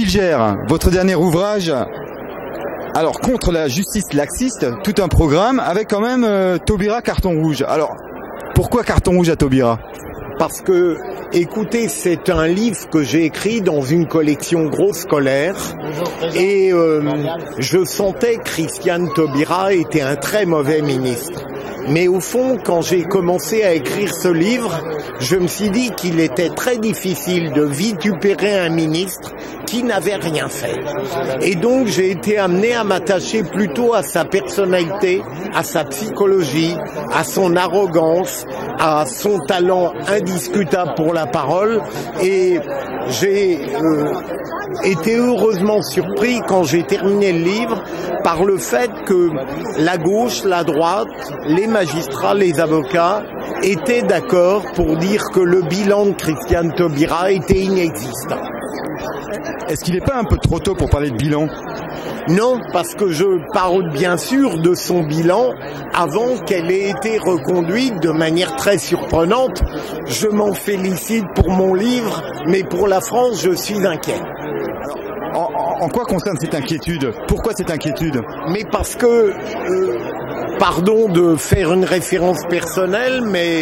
Bilger, votre dernier ouvrage, alors contre la justice laxiste, tout un programme avec quand même Taubira Carton Rouge. Alors, pourquoi Carton Rouge à Taubira? Parce que, écoutez, c'est un livre que j'ai écrit dans une collection grosse scolaire et je sentais que Christiane Taubira était un très mauvais ministre. Mais au fond, quand j'ai commencé à écrire ce livre, je me suis dit qu'il était très difficile de vitupérer un ministre qui n'avait rien fait. Et donc j'ai été amené à m'attacher plutôt à sa personnalité, à sa psychologie, à son arrogance, à son talent indiscutable pour la parole. Et j'ai été heureusement surpris quand j'ai terminé le livre par le fait que la gauche, la droite, les magistrats, les avocats étaient d'accord pour dire que le bilan de Christiane Taubira était inexistant. Est-ce qu'il n'est pas un peu trop tôt pour parler de bilan? Non, parce que je parle bien sûr de son bilan avant qu'elle ait été reconduite de manière très surprenante. Je m'en félicite pour mon livre, mais pour la France, je suis inquiet. En quoi concerne cette inquiétude? Pourquoi cette inquiétude? Mais parce que, pardon de faire une référence personnelle, mais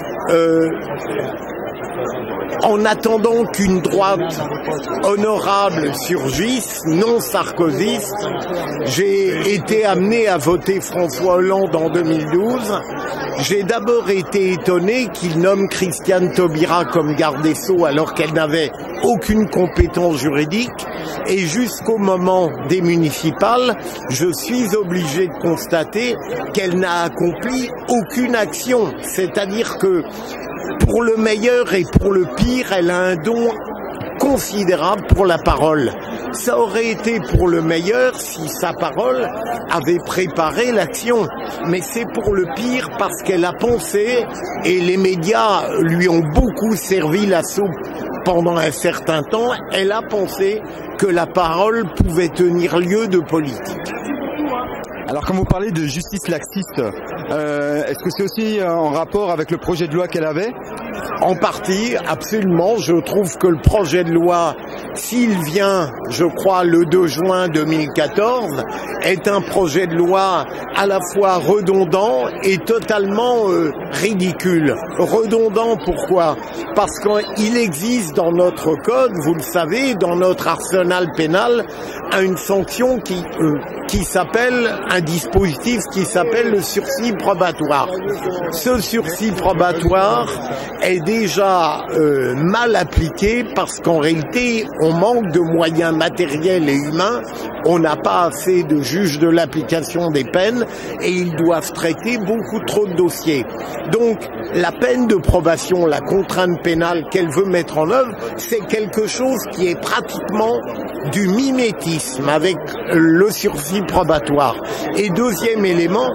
en attendant qu'une droite honorable surgisse, non sarkozyste, j'ai été amené à voter François Hollande en 2012. J'ai d'abord été étonné qu'il nomme Christiane Taubira comme garde des Sceaux alors qu'elle n'avait aucune compétence juridique. Et jusqu'au moment des municipales, je suis obligé de constater qu'elle n'a accompli aucune action. C'est-à-dire que pour le meilleur et pour le pire, elle a un don considérable pour la parole. Ça aurait été pour le meilleur si sa parole avait préparé l'action. Mais c'est pour le pire parce qu'elle a pensé, et les médias lui ont beaucoup servi la soupe pendant un certain temps, elle a pensé que la parole pouvait tenir lieu de politique. Alors quand vous parlez de justice laxiste, est-ce que c'est aussi en rapport avec le projet de loi qu'elle avait? En partie, absolument. Je trouve que le projet de loi, s'il vient, je crois, le 2 juin 2014, est un projet de loi à la fois redondant et totalement ridicule. Redondant, pourquoi? Parce qu'il existe dans notre code, vous le savez, dans notre arsenal pénal, une sanction qui s'appelle, un dispositif qui s'appelle le sursis probatoire. Ce sursis probatoire est déjà mal appliqué parce qu'en réalité, on manque de moyens matériels et humains, on n'a pas assez de juges de l'application des peines et ils doivent traiter beaucoup trop de dossiers. Donc, la peine de probation, la contrainte pénale qu'elle veut mettre en œuvre, c'est quelque chose qui est pratiquement du mimétisme avec le sursis probatoire. Et deuxième élément,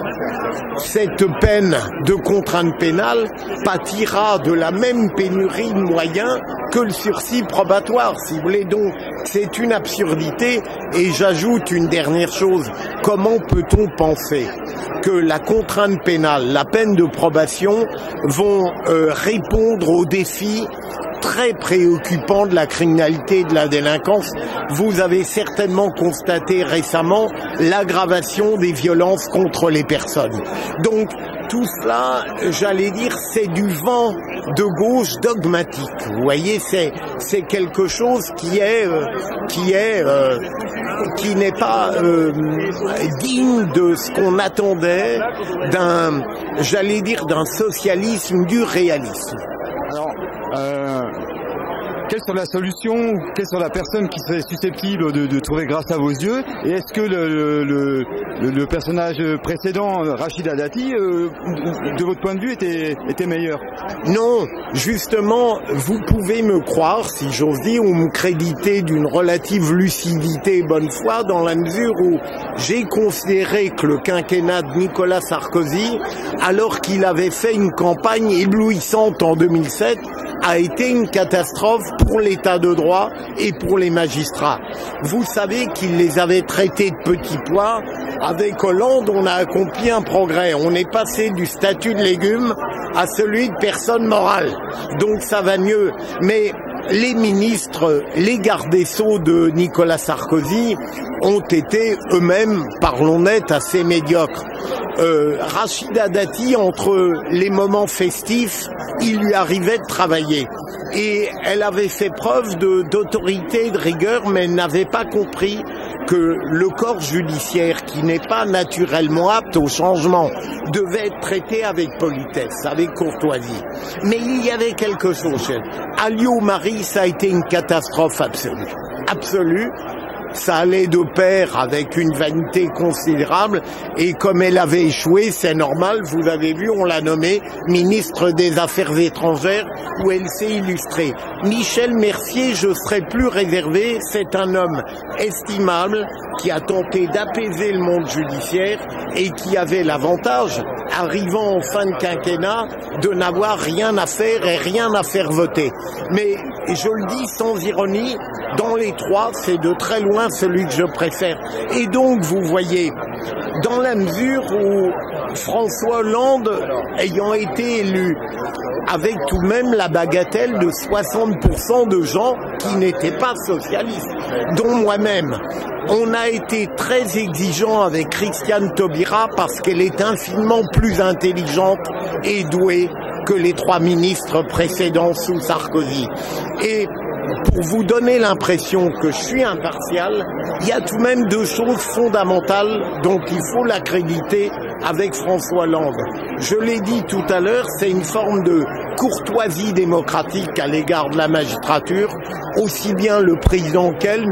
cette peine de contrainte pénale pâtira de la même pénurie de moyens que le sursis probatoire, si vous voulez. Donc, c'est une absurdité. Et j'ajoute une dernière chose. Comment peut-on penser que la contrainte pénale, la peine de probation vont répondre aux défis très préoccupant de la criminalité et de la délinquance? Vous avez certainement constaté récemment l'aggravation des violences contre les personnes. Donc, tout cela, j'allais dire, c'est du vent de gauche dogmatique. Vous voyez, c'est quelque chose qui n'est pas digne de ce qu'on attendait j'allais dire, d'un socialisme du réalisme. Alors, quelle serait la solution, quelle serait la personne qui serait susceptible de trouver grâce à vos yeux? Et est-ce que le personnage précédent, Rachida Dati, de votre point de vue, était meilleur? Non, justement, vous pouvez me croire, si j'ose dire, ou me créditer d'une relative lucidité et bonne foi, dans la mesure où j'ai considéré que le quinquennat de Nicolas Sarkozy, alors qu'il avait fait une campagne éblouissante en 2007, a été une catastrophe pour l'état de droit et pour les magistrats. Vous savez qu'il les avait traités de petits pois. Avec Hollande, on a accompli un progrès. On est passé du statut de légume à celui de personne morale. Donc ça va mieux. Mais les ministres, les gardes des Sceaux de Nicolas Sarkozy ont été eux-mêmes, parlons net, assez médiocres. Rachida Dati, entre les moments festifs, il lui arrivait de travailler. Et elle avait fait preuve d'autorité et de rigueur, mais elle n'avait pas compris que le corps judiciaire, qui n'est pas naturellement apte au changement, devait être traité avec politesse, avec courtoisie. Mais il y avait quelque chose chez elle. Alliot-Marie, ça a été une catastrophe absolue. Absolue. Ça allait de pair avec une vanité considérable et comme elle avait échoué, c'est normal, vous avez vu, on l'a nommée ministre des Affaires étrangères où elle s'est illustrée. Michel Mercier, je serais plus réservé, c'est un homme estimable qui a tenté d'apaiser le monde judiciaire et qui avait l'avantage, arrivant en fin de quinquennat, de n'avoir rien à faire et rien à faire voter. Mais je le dis sans ironie, dans les trois, c'est de très loin celui que je préfère. Et donc, vous voyez, dans la mesure où François Hollande, ayant été élu, avec tout de même la bagatelle de 60% de gens qui n'étaient pas socialistes, dont moi-même, on a été très exigeant avec Christiane Taubira parce qu'elle est infiniment plus intelligente et douée que les trois ministres précédents sous Sarkozy. Et pour vous donner l'impression que je suis impartial, il y a tout de même deux choses fondamentales dont il faut l'accréditer avec François Hollande. Je l'ai dit tout à l'heure, c'est une forme de courtoisie démocratique à l'égard de la magistrature, aussi bien le président qu'elle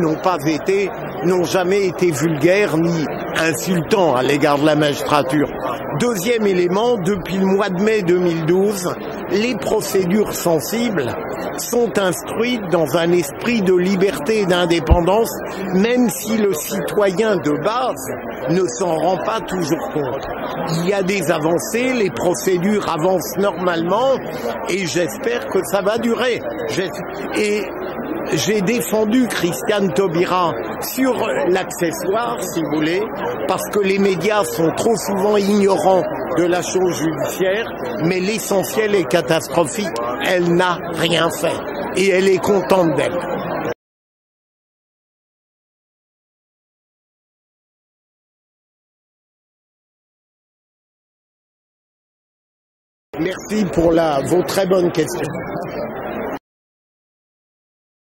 n'ont jamais été vulgaires ni insultants à l'égard de la magistrature. Deuxième élément, depuis le mois de mai 2012, les procédures sensibles sont instruites dans un esprit de liberté et d'indépendance, même si le citoyen de base ne s'en rend pas toujours compte. Il y a des avancées, les procédures avancent normalement et j'espère que ça va durer. Et j'ai défendu Christiane Taubira sur l'accessoire, si vous voulez, parce que les médias sont trop souvent ignorants de la chose judiciaire, mais l'essentiel est catastrophique. Elle n'a rien fait et elle est contente d'elle. Merci pour vos très bonnes questions.